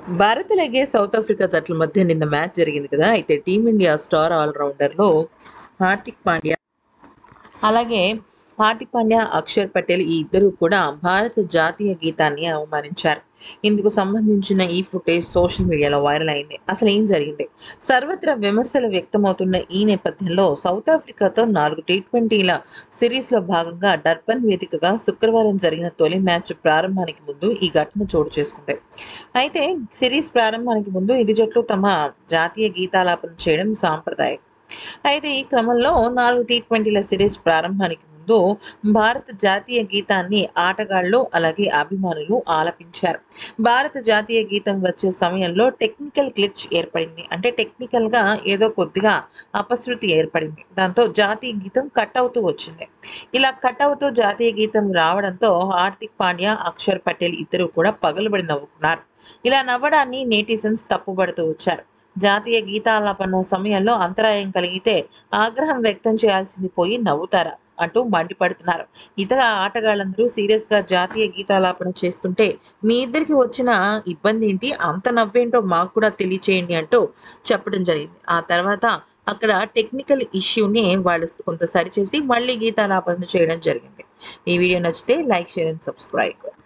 భారత్ అలాగే south Africa జట్ల మధ్య నిన్న మ్యాచ్ జరిగింది కదా! అయితే టీమిండియా స్టార్ ఆల్రౌండర్‌లో హార్దిక్ పాండ్యా అలాగే హార్దిక్ పాండ్యా, అక్షర్ పటేల్ ఈ ఇద్దరు కూడా భారత జాతీయ గీతాన్ని అవమానించారు. ఇందుకు సంబంధించిన ఈ ఫుటేజ్ సోషల్ మీడియాలో వైరల్ అయింది. అసలు ఏం జరిగింది? సర్వత్రా విమర్శలు వ్యక్తమవుతున్న ఈ నేపథ్యంలో సౌత్ ఆఫ్రికాతో 4 టీ20ల సిరీస్‌లో భాగంగా డర్బన్ వేదికగా శుక్రవారం జరిగిన తొలి మ్యాచ్ ప్రారంభానికి ముందు ఈ ఘటన చోటు చేసుకుంది. అయితే సిరీస్ ప్రారంభానికి ముందు ఇరు జట్లు తమ జాతీయ గీతాలాపన చేయడం సాంప్రదాయం. అయితే ఈ క్రమంలో 4 టీ20ల సిరీస్ ప్రారంభానికి ముందు భారత జాతీయ గీతాన్ని ఆటగాళ్లు అలాగే అభిమానులు ఆలపించారు. భారత జాతీయ గీతం వచ్చే సమయంలో టెక్నికల్ గ్లిచ్ ఏర్పడింది. అంటే టెక్నికల్‌గా ఏదో కొద్దిగా అపశృతి ఏర్పడింది. దాంతో జాతీయ గీతం కట్ అవుతూ వచ్చింది. ఇలా కట్ అవుతూ జాతీయ గీతం రావడంతో హార్దిక్ పాండ్యా, అక్షర్ పటేల్ ఇద్దరూ కూడా పగలబడి నవ్వుకున్నారు. ఇలా నవ్వడాన్ని నెటిజన్స్ తప్పుపడుతూ వచ్చారు. జాతీయ గీతాలాపన సమయంలో అంతరాయం కలిగితే ఆగ్రహం వ్యక్తం చేయాల్సింది పోయి నవ్వుతారా అంటూ మండిపడుతున్నారు. ఇతర ఆటగాళ్ళందరూ సీరియస్‌గా జాతీయ గీతాలాపన చేస్తుంటే మీ ఇద్దరికి వచ్చిన ఇబ్బందేంటి? అంత నవ్వేంటో మాకు కూడా తెలియచేయండి అంటూ చెప్పడం జరిగింది. ఆ తర్వాత అక్కడ టెక్నికల్ ఇష్యూని వాళ్ళు కొంత సరిచేసి మళ్ళీ గీతాలాపన చేయడం జరిగింది. ఈ వీడియో నచ్చితే లైక్, షేర్ అండ్ సబ్స్క్రైబ్.